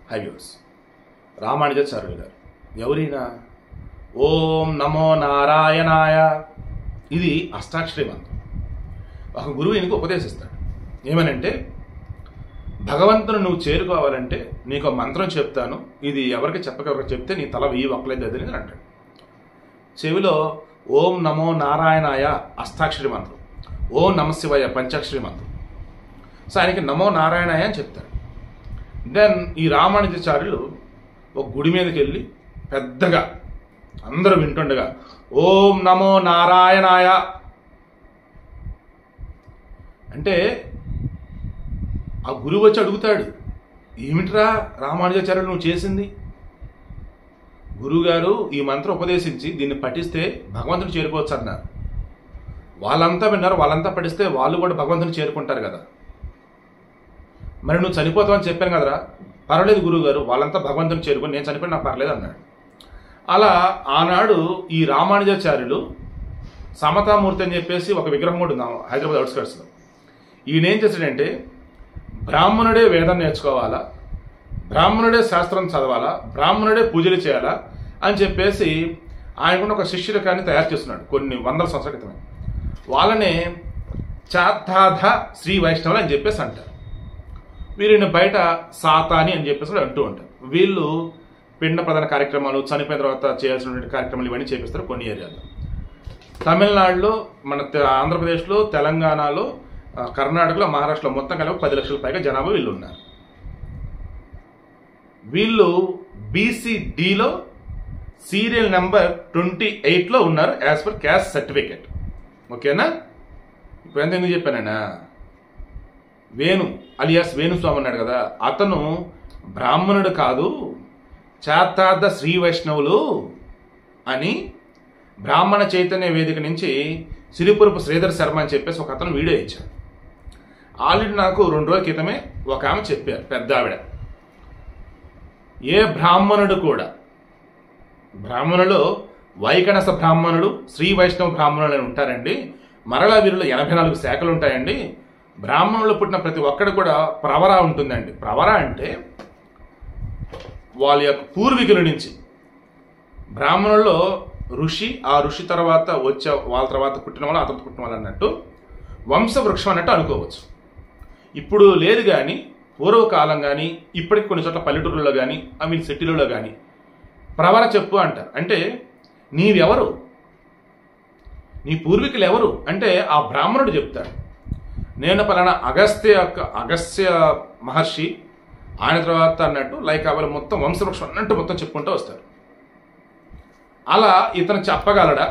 హైవ్యూస్ రామానుజాచార్యులు గారు ఎవరైనా ఓం నమో నారాయణాయ ఇది అష్టాక్షరి మంత్రం. ఒక గురువు ఈయనకు ఉపదేశిస్తాడు. ఏమనంటే, భగవంతుని నువ్వు చేరుకోవాలంటే నీకు మంత్రం చెప్తాను, ఇది ఎవరికి చెప్పకెవరికి చెప్తే నీ తల వెయ్యి ఒక్కలేదు అని అంటాడు. చెవిలో ఓం నమో నారాయణాయ అష్టాక్షరి మంత్రం, ఓం నమ శివాయ పంచాక్షరి మంత్రం. సో ఆయనకి నమో నారాయణాయ అని చెప్తాడు. దెన్ ఈ రామానుజాచార్యులు ఒక గుడి మీదకి వెళ్ళి పెద్దగా అందరూ వింటుండగా ఓం నమో నారాయణాయ అంటే ఆ గురువు వచ్చి అడుగుతాడు, ఏమిట్రా రామానుజాచార్యులు నువ్వు చేసింది? గురువుగారు ఈ మంత్రం ఉపదేశించి దీన్ని పఠిస్తే భగవంతుని చేరుకోవచ్చు అన్నారు. వాళ్ళంతా విన్నారు, వాళ్ళంతా పఠిస్తే వాళ్ళు కూడా భగవంతుని చేరుకుంటారు కదా. మరి నువ్వు చనిపోతావు అని చెప్పాను కదరా. పర్వాలేదు గురువుగారు, వాళ్ళంతా భగవంతుని చేరుకొని నేను చనిపోయి నాకు పర్లేదు అన్నాడు. అలా ఆనాడు ఈ రామానుజాచార్యులు సమతామూర్తి అని చెప్పేసి ఒక విగ్రహం కూడా ఉంది హైదరాబాద్ అవుట్స్కర్ట్స్లో. ఈయన ఏం చేశాడంటే, బ్రాహ్మణుడే వేదం నేర్చుకోవాలా, బ్రాహ్మణుడే శాస్త్రం చదవాలా, బ్రాహ్మణుడే పూజలు చేయాలా అని చెప్పేసి ఆయనకున్న ఒక శిష్యులకాన్ని తయారు చేస్తున్నాడు కొన్ని వందల సంవత్సరాల క్రితమే. వాళ్ళనే చాతాధ శ్రీ వైష్ణవులు అని చెప్పేసి అంటారు. వీరిని బయట సాతాని అని చెప్పేసి అంటూ ఉంటారు. వీళ్ళు పిండ ప్రధాన కార్యక్రమాలు, చనిపోయిన తర్వాత చేయాల్సినటువంటి కార్యక్రమాలు ఇవన్నీ చేపిస్తారు కొన్ని ఏరియాలో. తమిళనాడులో, మన ఆంధ్రప్రదేశ్లో, తెలంగాణలో, కర్ణాటకలో, మహారాష్ట్రలో మొత్తం కలిపి 10 లక్షల పైగా జనాభా వీళ్ళు ఉన్నారు. వీళ్ళు BCDలో సీరియల్ నెంబర్ 28లో ఉన్నారు యాజ్ పర్ క్యాస్ట్ సర్టిఫికేట్. ఓకేనా? ఇప్పుడు ఎంత ఎందుకు చెప్పానన్నా, వేణు అలియాస్ వేణుస్వామి అన్నాడు కదా, అతను బ్రాహ్మణుడు కాదు, చాతార్థ శ్రీ వైష్ణవులు అని బ్రాహ్మణ చైతన్య వేదిక నుంచి సిరిపురపు శ్రీధర్ శర్మ అని చెప్పేసి ఒక అతను వీడియో ఇచ్చాడు. ఆల్రెడీ నాకు 2 రోజుల క్రితమే ఒక ఆమె చెప్పారు, పెద్ద ఆవిడ, ఏ బ్రాహ్మణుడు కూడా, బ్రాహ్మణులు వైకనస బ్రాహ్మణుడు, శ్రీ వైష్ణవ బ్రాహ్మణులు అని ఉంటారండి, మరలా వీరిలో 84 శాఖలు ఉంటాయండి, బ్రాహ్మణులు పుట్టిన ప్రతి ఒక్కడు కూడా ప్రవర ఉంటుందండి. ప్రవర అంటే వాళ్ళ యొక్క పూర్వీకుల నుంచి, బ్రాహ్మణుల్లో ఋషి, ఆ ఋషి తర్వాత వచ్చే వాళ్ళ తర్వాత పుట్టిన వాళ్ళు, అతను పుట్టిన వాళ్ళు అన్నట్టు వంశవృక్షం అన్నట్టు అనుకోవచ్చు. ఇప్పుడు లేదు కానీ పూర్వకాలం కానీ ఇప్పటికి కొన్ని చోట్ల పల్లెటూరులో కానీ సిటీలలో కానీ ప్రవర చెప్పు అంటారు. అంటే నీవెవరు, నీ పూర్వీకులు ఎవరు అంటే ఆ బ్రాహ్మణుడు చెప్తాడు, నేను పలానా అగస్త్య మహర్షి, ఆయన తర్వాత అన్నట్టు లైక్ వాళ్ళు మొత్తం వంశవృక్షం అన్నట్టు మొత్తం చెప్పుకుంటూ వస్తారు. అలా ఇతను చెప్పగలడా?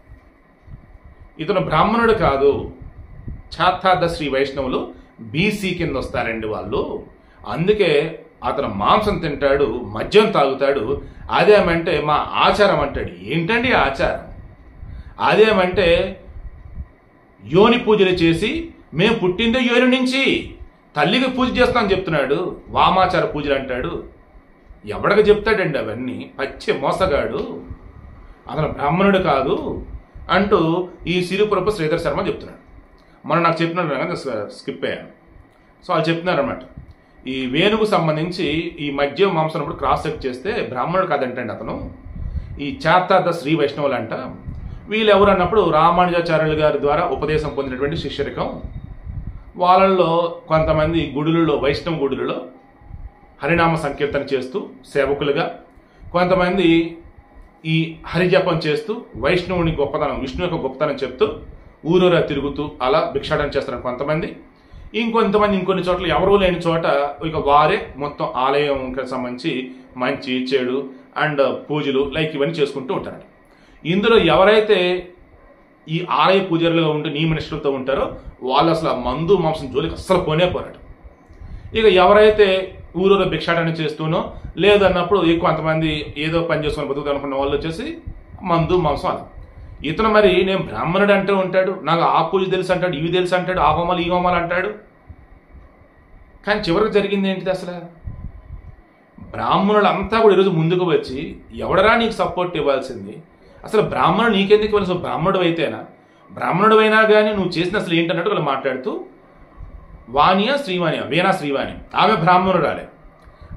ఇతను బ్రాహ్మణుడు కాదు, చాతార్థ శ్రీ వైష్ణవులు BC కింద వస్తారండి వాళ్ళు, అందుకే అతను మాంసం తింటాడు, మద్యం తాగుతాడు, అదేమంటే మా ఆచారం అంటాడు. ఏంటండి ఆచారం? అదేమంటే యోని పూజలు చేసి మేము పుట్టిందే యోని నుంచి, తల్లికి పూజ చేస్తామని చెప్తున్నాడు, వామాచార పూజలు అంటాడు. ఎవడగా చెప్తాడండి అవన్నీ? పచ్చి మోసగాడు, అతను బ్రాహ్మణుడు కాదు అంటూ ఈ సిరిపురపు శ్రీధర్ శర్మ చెప్తున్నాడు. మనం నాకు చెప్పినట్టు స్కిప్ అయ్యాను. సో వాళ్ళు చెప్తున్నారు అనమాట, ఈ వేణుకు సంబంధించి ఈ మధ్య మాంసం ఇప్పుడు క్రాస్ చెక్ చేస్తే బ్రాహ్మణుడు కాదంటండి అతను, ఈ చాతార్థ శ్రీ వైష్ణవులు అంట. వీళ్ళు ఎవరు అన్నప్పుడు రామానుజాచార్యులు గారి ద్వారా ఉపదేశం పొందినటువంటి శిష్యరికం. వాళ్ళల్లో కొంతమంది గుడులలో, వైష్ణవ గుడులలో హరినామ సంకీర్తన చేస్తూ సేవకులుగా, కొంతమంది ఈ హరిజపం చేస్తూ వైష్ణవుని గొప్పతనం, విష్ణు యొక్క గొప్పతనం చెప్తూ ఊరూరా తిరుగుతూ అలా భిక్షాటన చేస్తారు కొంతమంది. ఇంకొంతమంది ఇంకొన్ని చోట్ల ఎవరూ లేని చోట ఇక వారే మొత్తం ఆలయంకి సంబంధించి మంచి చెడు అండ్ పూజలు లైక్ ఇవన్నీ చేసుకుంటూ ఉంటారు. ఇందులో ఎవరైతే ఈ ఆలయ పూజారులుగా ఉంటూ నియమనిష్టలతో ఉంటారో వాళ్ళు అసలు మందు మాంసం జోలికి అస్సలు పోరాడు. ఇక ఎవరైతే ఊరూరు భిక్షాటన చేస్తూనో లేదన్నప్పుడు కొంతమంది ఏదో పని చేసుకుని బతుకుతారు అనుకున్న వాళ్ళు వచ్చేసి మందు మాంసం అలా. ఇతను మరి నేను బ్రాహ్మణుడు అంటూ ఉంటాడు, నాకు ఆ పూజ తెలుసు అంటాడు, ఇవి తెలుసు అంటాడు, ఆ హోమాలు ఈ హోమాలు అంటాడు. కానీ చివరికి జరిగింది ఏంటిది? అసలు బ్రాహ్మణులంతా కూడా ఈరోజు ముందుకు వచ్చి ఎవడరా నీకు సపోర్ట్ ఇవ్వాల్సింది, అసలు బ్రాహ్మణుడు నీకెందుకు ఇవ్వాలి, బ్రాహ్మణుడు అయితేనా, బ్రాహ్మణుడు అయినా కానీ నువ్వు చేసిన అసలు ఏంటన్నట్టు వాళ్ళు మాట్లాడుతూ వాణియా శ్రీవాణియా వీణా శ్రీవాణి ఆమె బ్రాహ్మణురాలే.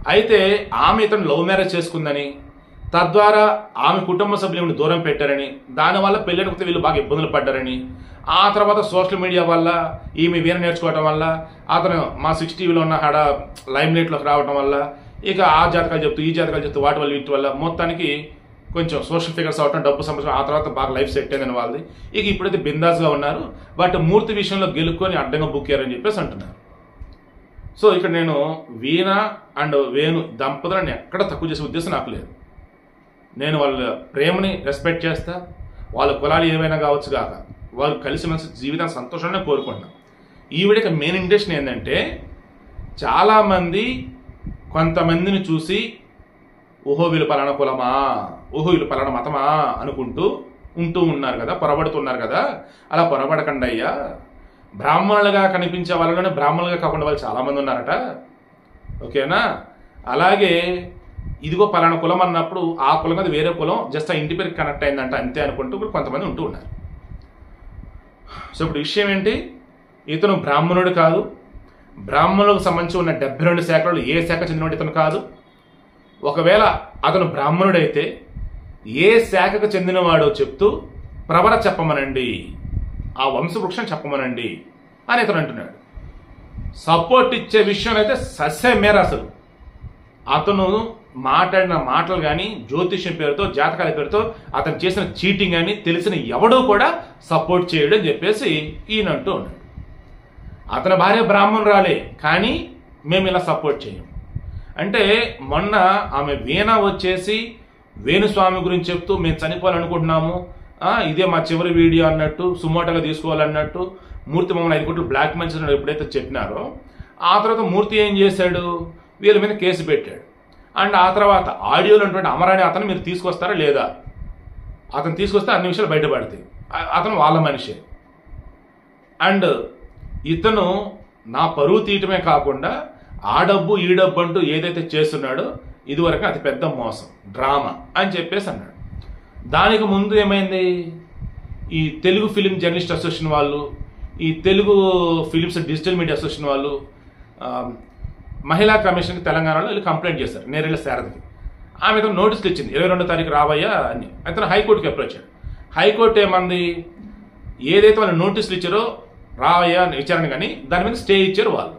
అయితే ఆమె ఇతను లవ్ మ్యారేజ్ చేసుకుందని, తద్వారా ఆమె కుటుంబ సభ్యులను దూరం పెట్టారని, దానివల్ల పెళ్ళికి వీళ్ళు బాగా ఇబ్బందులు పడ్డారని, ఆ తర్వాత సోషల్ మీడియా వల్ల ఈమె వీణ నేర్చుకోవటం వల్ల అతను మా 6 టీవీలో ఉన్న ఆడ లైమ్ లైట్లోకి రావడం వల్ల ఇక ఆ జాతకాలు చెప్తూ ఈ జాతకాలు చెప్తూ వాటి వల్ల వీటి వల్ల మొత్తానికి కొంచెం సోషల్ ఫిగర్స్ అవటం, డబ్బు సంబంధం, ఆ తర్వాత బాగా లైఫ్ సెట్ అయిందని వాళ్ళది. ఇక ఇప్పుడైతే బిందాస్గా ఉన్నారు. బట్ మూర్తి విషయంలో గెలుక్కొని అడ్డంగా బుక్కారని చెప్పేసి అంటున్నారు. సో ఇక్కడ నేను వీణ అండ్ వేణు దంపతులను ఎక్కడ తక్కువ చేసే ఉద్దేశం నాకు లేదు. నేను వాళ్ళ ప్రేమని రెస్పెక్ట్ చేస్తా. వాళ్ళ కులాలు ఏమైనా కావచ్చు కాక వాళ్ళు కలిసి మంచి జీవితాన్ని సంతోషంగా కోరుకుంటున్నాం. ఈవిడకి మెయిన్ ఇంటెన్షన్ ఏంటంటే, చాలామంది కొంతమందిని చూసి ఓహో వీళ్ళు పలానా కులమా, ఓహో వీళ్ళు పలానా మతమా అనుకుంటూ ఉంటూ ఉన్నారు కదా, పొరబడుతున్నారు కదా. అలా పొరబడకండి అయ్యా. బ్రాహ్మణులుగా కనిపించే వాళ్ళలోనే బ్రాహ్మణులుగా కాకుండా వాళ్ళు చాలామంది ఉన్నారట. ఓకేనా? అలాగే ఇదిగో పలానా కులం అన్నప్పుడు ఆ కులం అది వేరే కులం, జస్ట్ ఆ ఇంటి పేరుకి కనెక్ట్ అయిందంట అంతే అనుకుంటూ ఇప్పుడు కొంతమంది ఉంటూ ఉన్నారు. సో ఇప్పుడు విషయం ఏంటి, ఇతను బ్రాహ్మణుడు కాదు. బ్రాహ్మణులకు సంబంధించి ఉన్న 72 శాఖలు ఏ శాఖ చెందినవాడు ఇతను కాదు. ఒకవేళ అతను బ్రాహ్మణుడైతే ఏ శాఖకు చెందినవాడో చెప్తూ ప్రవర చెప్పమనండి, ఆ వంశవృక్షం చెప్పమనండి అని ఇతను అంటున్నాడు. సపోర్ట్ ఇచ్చే విషయం అయితే సస్య మేర. అసలు అతను మాట్లాడిన మాటలు కానీ, జ్యోతిష్యం పేరుతో, జాతకాల పేరుతో అతను చేసిన చీటింగ్ అని తెలిసిన ఎవడూ కూడా సపోర్ట్ చేయడం అని చెప్పేసి ఈయన అంటూ ఉన్నాడు. అతని భార్య బ్రాహ్మణురాలే, కానీ మేము ఇలా సపోర్ట్ చేయం అంటే, మొన్న ఆమె వీణ వచ్చేసి వేణుస్వామి గురించి చెప్తూ మేము చనిపోవాలనుకుంటున్నాము, ఇదే మా చివరి వీడియో అన్నట్టు, సుమోటోగా తీసుకోవాలన్నట్టు మూర్తి మమ్మల్ని 5 కోట్లు బ్లాక్ మెయిల్ చేసినట్టు ఎప్పుడైతే చెప్పినారో, ఆ తర్వాత మూర్తి ఏం చేశాడు, వీళ్ళ మీద కేసు పెట్టాడు. అండ్ ఆ తర్వాత ఆడియోలో ఉన్నటువంటి అమరాణి అతను మీరు తీసుకొస్తారా లేదా, అతను తీసుకొస్తే అన్ని విషయాలు బయటపడతాయి. అతను వాళ్ళ మనిషే. అండ్ ఇతను నా పరువు తీయటమే కాకుండా ఆ డబ్బు ఈ డబ్బు అంటూ ఏదైతే చేస్తున్నాడో ఇదివరకు అతి పెద్ద మోసం, డ్రామా అని చెప్పేసి అన్నాడు. దానికి ముందు ఏమైంది, ఈ తెలుగు ఫిలిం జర్నలిస్ట్ అసోసియేషన్ వాళ్ళు, ఈ Telugu films digital media association వాళ్ళు మహిళా కమిషన్కి తెలంగాణలో వీళ్ళు కంప్లైంట్ చేశారు నేరేళ్ల శారదకి. ఆమె ఇతను నోటీసులు ఇచ్చింది 22వ తారీఖు రావయ్యా అని. అతను హైకోర్టుకి అప్రోచ్ అయ్యాడు. హైకోర్టు ఏమంది, ఏదైతే వాళ్ళు నోటీసులు ఇచ్చారో రావయ్యా విచారణ కానీ దాని మీద స్టే ఇచ్చారు వాళ్ళు.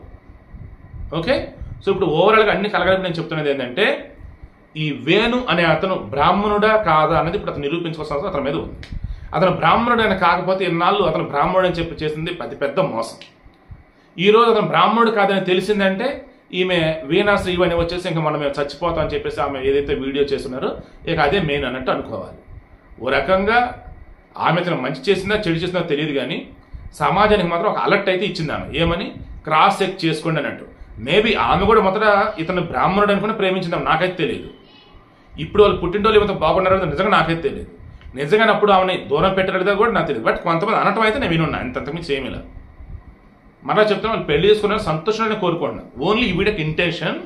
ఓకే. సో ఇప్పుడు ఓవరాల్గా అన్ని కలగలిపి నేను చెప్తున్నది ఏంటంటే, ఈ వేణు అనే అతను బ్రాహ్మణుడా కాదా అన్నది ఇప్పుడు అతను నిరూపించుకోవాల్సిన అవసరం అతని మీద ఉంది. అతను బ్రాహ్మణుడు అని కాకపోతే ఇన్నాళ్ళు అతను బ్రాహ్మణుడు అని చెప్పి చేసింది అతి పెద్ద మోసం. ఈరోజు అతను బ్రాహ్మణుడు కాదని తెలిసిందంటే ఈమె వీణా శ్రీవాణి వచ్చేసి ఇంకా మనం చచ్చిపోతాం అని చెప్పేసి ఆమె ఏదైతే వీడియో చేస్తున్నారో ఇక అదే మెయిన్ అన్నట్టు అనుకోవాలి. ఓ రకంగా ఆమె అతను మంచి చేసిందా చెడు చేసిందో తెలియదు, కానీ సమాజానికి మాత్రం ఒక అలర్ట్ అయితే ఇచ్చింది ఆమె. ఏమని, క్రాస్ చెక్ చేసుకోండి అన్నట్టు. మేబీ ఆమె కూడా మొదట ఇతను బ్రాహ్మణుడు అనుకుని ప్రేమించిందాం, నాకైతే తెలియదు. ఇప్పుడు వాళ్ళు పుట్టింటోళ్ళు ఏమైతే బాగున్నారో నిజంగా నాకైతే తెలియదు. నిజంగానే అప్పుడు ఆమెని దూరం పెట్టలేదో కూడా నాకు తెలియదు. బట్ కొంతమంది అనటం అయితే నేను వినున్నా, అంతకుమించి ఏమీ లేదు. మరలా చెప్తున్నా, వాళ్ళు పెళ్లి చేసుకున్న సంతోషాన్ని కోరుకుంటున్నాను. ఓన్లీ వీడికి ఇంటెన్షన్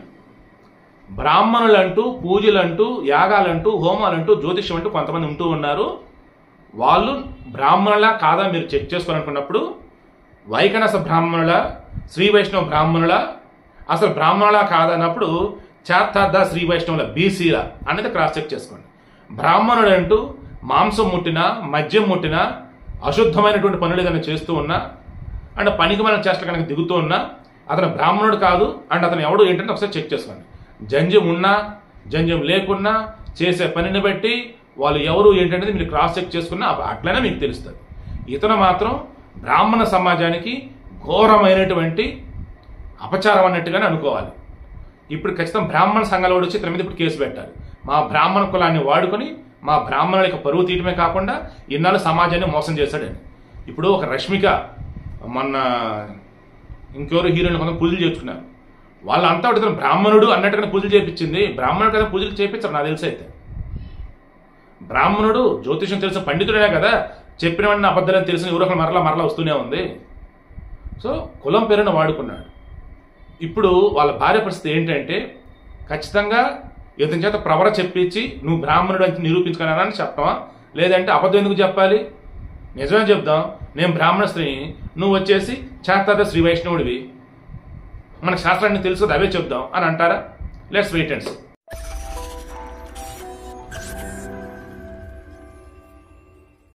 బ్రాహ్మణులంటూ, పూజలంటూ, యాగాలంటూ, హోమాలంటూ, జ్యోతిష్యం అంటూ కొంతమంది ఉంటూ ఉన్నారు. వాళ్ళు బ్రాహ్మణులా కాదా మీరు చెక్ చేసుకోవాలనుకున్నప్పుడు వైకనస బ్రాహ్మణుల, శ్రీ వైష్ణవ బ్రాహ్మణుల, అసలు బ్రాహ్మణులా కాదన్నప్పుడు చార్తార్థ శ్రీ వైష్ణవుల బీసీల అనేది క్రాస్ చెక్ చేసుకోండి. బ్రాహ్మణుడు అంటూ మాంసం ముట్టినా, మద్యం ముట్టినా, అశుద్ధమైనటువంటి పనులు ఏదైనా చేస్తూ ఉన్నా అండ్ పనికి మన చేష్టలు కనుక దిగుతూ ఉన్నా అతను బ్రాహ్మణుడు కాదు. అండ్ అతను ఎవడు ఏంటంటే ఒకసారి చెక్ చేసుకోండి. జంజం ఉన్నా జంజం లేకున్నా చేసే పనిని బట్టి వాళ్ళు ఎవరు ఏంటనేది మీరు క్రాస్ చెక్ చేసుకున్నా అట్లనే మీకు తెలుస్తుంది. ఇతను మాత్రం బ్రాహ్మణ సమాజానికి ఘోరమైనటువంటి అపచారం అన్నట్టుగానే అనుకోవాలి. ఇప్పుడు ఖచ్చితంగా బ్రాహ్మణ సంఘాలు వచ్చి ఇతని మీద ఇప్పుడు కేసు పెట్టాలి. మా బ్రాహ్మణ కులాన్ని వాడుకొని మా బ్రాహ్మణుల యొక్క పరువు తీయటమే కాకుండా ఇన్నాళ్ళు సమాజాన్ని మోసం చేశాడని. ఇప్పుడు ఒక రష్మిక మొన్న ఇంకెవరు హీరోయిన్ కొంత పూజలు చేర్చుకున్నారు. వాళ్ళంతా ఇతను బ్రాహ్మణుడు అన్నట్టుగానే పూజలు చేయించింది. బ్రాహ్మణుడు కదా పూజలు చేయించారు నాకు తెలిసి. అయితే బ్రాహ్మణుడు జ్యోతిషం తెలిసిన పండితుడనే కదా, చెప్పినవన్నీ అబద్ధాలని తెలిసిన ఎవరొకరు మరలా వస్తూనే ఉంది. సో కులం పేరును వాడుకున్నాడు. ఇప్పుడు వాళ్ళ భార్య పరిస్థితి ఏంటంటే, ఖచ్చితంగా ఇతని చేత ప్రవర చెప్పించి నువ్వు బ్రాహ్మణుడు అని నిరూపించుకున్నానని చెప్పవా, లేదంటే అబద్ధం ఎందుకు చెప్పాలి, నిజమే చెప్దాం నేను బ్రాహ్మణ స్త్రీని, నువ్వు వచ్చేసి చార్తార్థ శ్రీ వైష్ణవుడివి, మన శాస్త్రాన్ని తెలుసు అవే చెప్దాం అని అంటారా? Let's wait and see.